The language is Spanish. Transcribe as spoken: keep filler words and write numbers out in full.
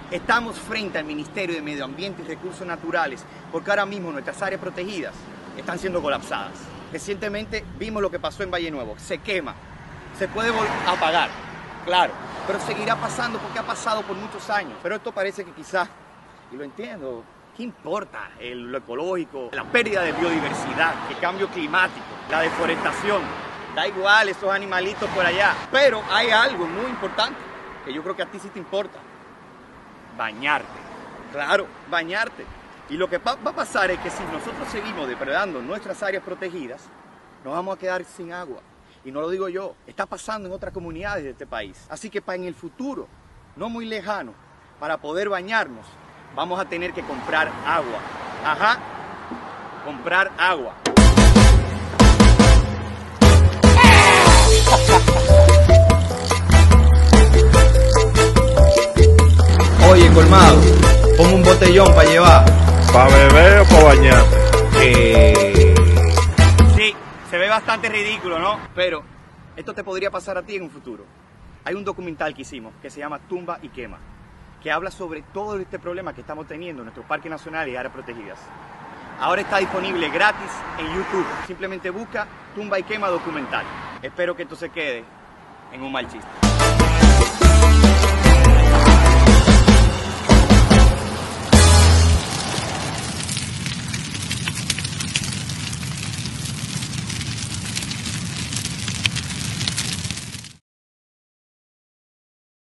Estamos frente al Ministerio de Medio Ambiente y Recursos Naturales porque ahora mismo nuestras áreas protegidas están siendo colapsadas. Recientemente vimos lo que pasó en Valle Nuevo. Se quema, se puede apagar, claro, pero seguirá pasando porque ha pasado por muchos años. Pero esto parece que quizás, y lo entiendo, ¿qué importa el, lo ecológico, la pérdida de biodiversidad, el cambio climático, la deforestación? Da igual esos animalitos por allá. Pero hay algo muy importante que yo creo que a ti sí te importa. Bañarte. Claro, bañarte. Y lo que va a pasar es que si nosotros seguimos depredando nuestras áreas protegidas, nos vamos a quedar sin agua. Y no lo digo yo, está pasando en otras comunidades de este país. Así que para en el futuro, no muy lejano, para poder bañarnos, vamos a tener que comprar agua. Ajá, comprar agua. Oye, colmado, ponme un botellón para llevar. ¿Para beber o para bañarme? Eh... Sí, se ve bastante ridículo, ¿no? Pero esto te podría pasar a ti en un futuro. Hay un documental que hicimos que se llama Tumba y Quema, que habla sobre todo este problema que estamos teniendo en nuestros parques nacionales y áreas protegidas. Ahora está disponible gratis en YouTube. Simplemente busca Tumba y Quema documental. Espero que esto se quede en un mal chiste.